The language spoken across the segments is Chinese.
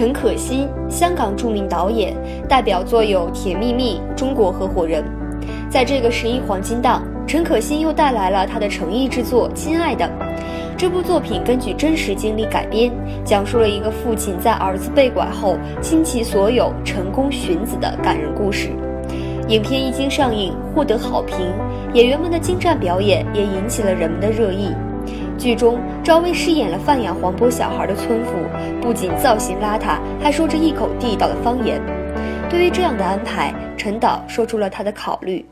陈可辛，香港著名导演，代表作有《甜蜜蜜》《中国合伙人》。在这个11黄金档，陈可辛又带来了他的诚意之作《亲爱的》。这部作品根据真实经历改编，讲述了一个父亲在儿子被拐后倾其所有成功寻子的感人故事。影片一经上映获得好评，演员们的精湛表演也引起了人们的热议。剧中赵薇饰演了贩养黄渤小孩的村妇，不仅造型邋遢，还说着一口地道的方言。对于这样的安排，陈导说出了他的考虑。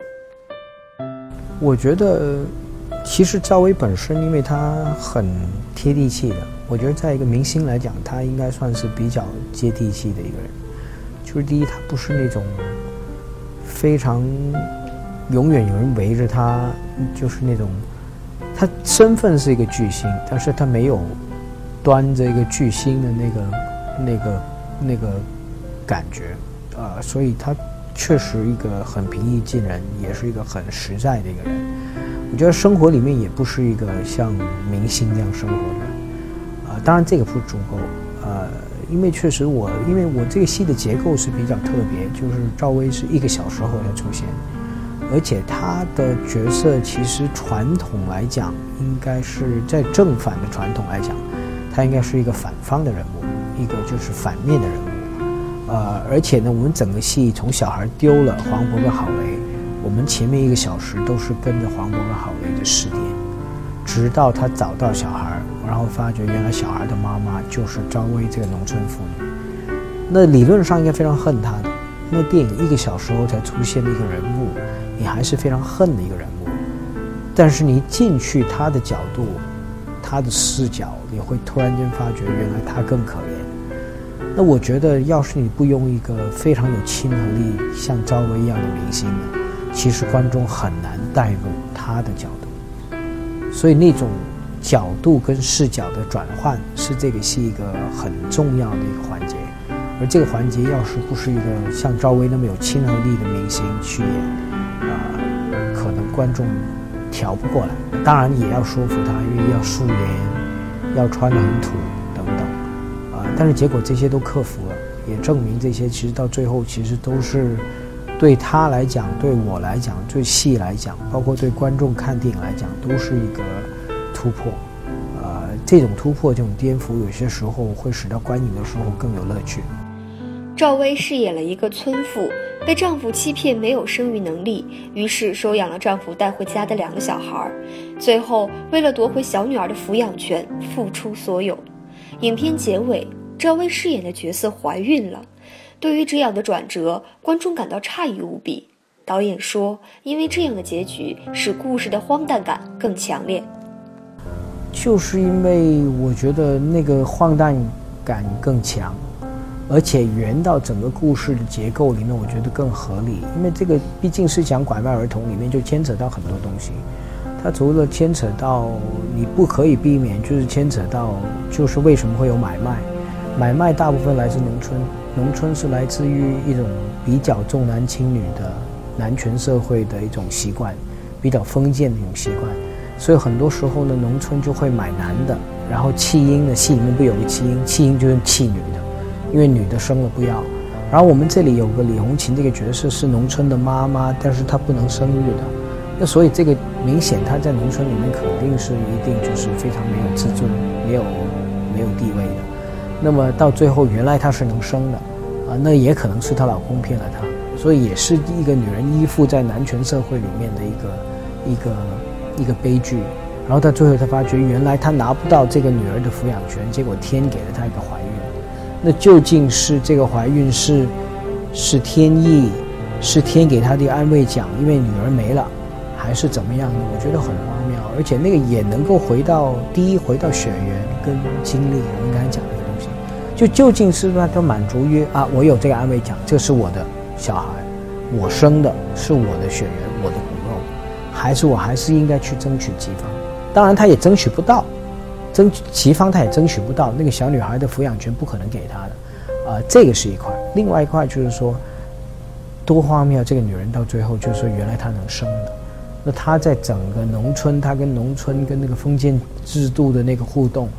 我觉得其实赵薇本身因为她很贴地气的，我觉得在一个明星来讲，她应该算是比较接地气的一个人。就是第一，她不是那种非常永远有人围着她，就是那种她身份是一个巨星，但是她没有端着一个巨星的那个感觉所以她确实一个很平易近人，也是一个很实在的一个人。我觉得生活里面也不是一个像明星这样生活的人当然这个不足够因为确实因为我这个戏的结构是比较特别，就是赵薇是1个小时后才出现，而且她的角色其实传统来讲应该是在正反的传统来讲，她应该是一个反方的人物，一个就是反面的人物而且呢，我们整个戏从小孩丢了黄渤跟郝蕾，我们前面1个小时都是跟着黄渤跟郝蕾的试点，直到他找到小孩，然后发觉原来小孩的妈妈就是赵薇这个农村妇女。那理论上应该非常恨她的，那电影1个小时后才出现的一个人物，你还是非常恨的一个人物。但是你进去他的角度，他的视角，你会突然间发觉原来他更可怜。那我觉得要是你不用一个非常有亲和力像赵薇一样的明星呢，其实观众很难带入他的角度。所以那种角度跟视角的转换是这个戏一个很重要的一个环节，而这个环节要是不是一个像赵薇那么有亲和力的明星去演可能观众调不过来。当然也要说服他，因为要素颜，要穿得很土等等但是结果这些都克服了，也证明这些其实到最后其实都是对他来讲，对我来讲，对戏来讲，包括对观众看电影来讲，都是一个突破这种突破，这种颠覆有些时候会使到观影的时候更有乐趣。 赵薇饰演了一个村妇，被丈夫欺骗没有生育能力，于是收养了丈夫带回家的2个小孩，最后为了夺回小女儿的抚养权，付出所有。影片结尾，赵薇饰演的角色怀孕了。对于这样的转折，观众感到诧异无比。导演说，因为这样的结局使故事的荒诞感更强烈。 就是因为我觉得那个荒诞感更强，而且圆到整个故事的结构里面，我觉得更合理。因为这个毕竟是讲拐卖儿童，里面就牵扯到很多东西。它除了牵扯到你不可以避免，就是牵扯到就是为什么会有买卖。买卖大部分来自农村，农村是来自于一种比较重男轻女的男权社会的一种习惯，比较封建的一种习惯。所以很多时候呢，农村就会买男的，然后弃婴的戏里面不有个弃婴，弃婴就是弃女的，因为女的生了不要。然后我们这里有个李红琴这个角色是农村的妈妈，但是她不能生育的，那所以这个明显她在农村里面肯定是一定就是非常没有自尊，没有地位的。那么到最后原来她是能生的那也可能是她老公骗了她，所以也是一个女人依附在男权社会里面的一个悲剧。然后到最后她发觉原来她拿不到这个女儿的抚养权，结果天给了她一个怀孕。那究竟是这个怀孕是天意，是天给她的安慰奖，因为女儿没了，还是怎么样呢？我觉得很荒谬，而且那个也能够回到血缘跟经历我们刚才讲的一个东西，就究竟是不是她满足于我有这个安慰奖，这是我的小孩，我生的是我的血缘，我的骨肉，还是我还是应该去争取吉方？当然她也争取不到，吉方她也争取不到，那个小女孩的抚养权不可能给她的这个是一块。另外一块就是说多荒谬，这个女人到最后就是说原来她能生的，那她在整个农村，她跟农村跟那个封建制度的那个互动，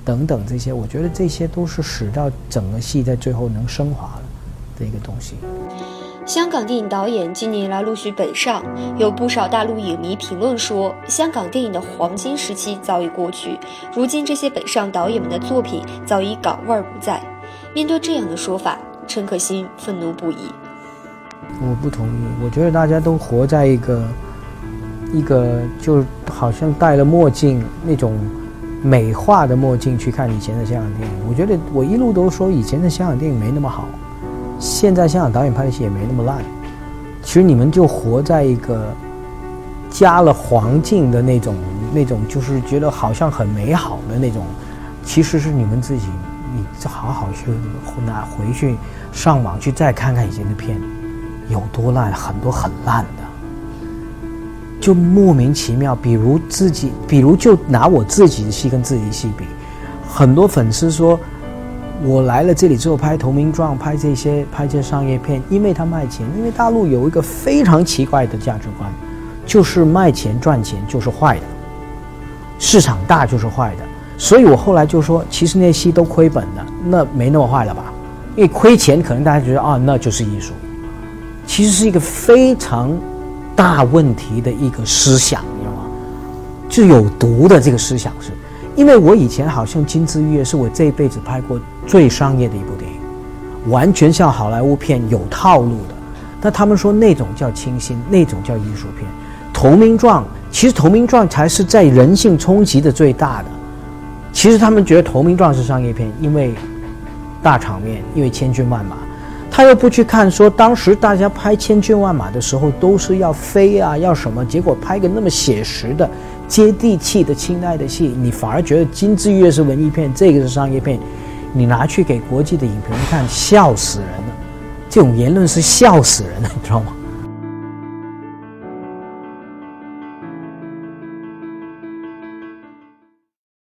等等这些，我觉得这些都是使到整个戏在最后能升华的一个东西。 香港电影导演近年来陆续北上，有不少大陆影迷评论说，香港电影的黄金时期早已过去，如今这些北上导演们的作品早已港味不在。面对这样的说法，陈可辛愤怒不已。 我不同意，我觉得大家都活在一个就好像戴了墨镜那种美化的墨镜去看以前的香港电影。我觉得我一路都说以前的香港电影没那么好，现在香港导演拍的戏也没那么烂。其实你们就活在一个加了黄镜的那种就是觉得好像很美好的那种，其实是你们自己，你好好去拿回去上网去再看看以前的片有多烂，很多很烂的，就莫名其妙。比如就拿我自己的戏跟自己的戏比，很多粉丝说我来了这里之后拍《投名状》拍这些商业片，因为它卖钱。因为大陆有一个非常奇怪的价值观，就是卖钱赚钱就是坏的，市场大就是坏的。所以我后来就说，其实那些戏都亏本的，那没那么坏了吧？因为亏钱可能大家觉得啊，那就是艺术，其实是一个非常大问题的一个思想，你知道吗？就有毒的这个思想是。因为我以前好像《金枝玉叶》是我这一辈子拍过最商业的一部电影，完全像好莱坞片有套路的。那他们说那种叫清新，那种叫艺术片。投名状，其实投名状才是在人性冲击的最大的。其实他们觉得投名状是商业片，因为大场面，因为千军万马。他又不去看说当时大家拍千军万马的时候都是要飞啊要什么，结果拍个那么写实的接地气的亲爱的戏，你反而觉得《金枝玉叶》是文艺片，这个是商业片，你拿去给国际的影评人看，笑死人了。这种言论是笑死人了，你知道吗？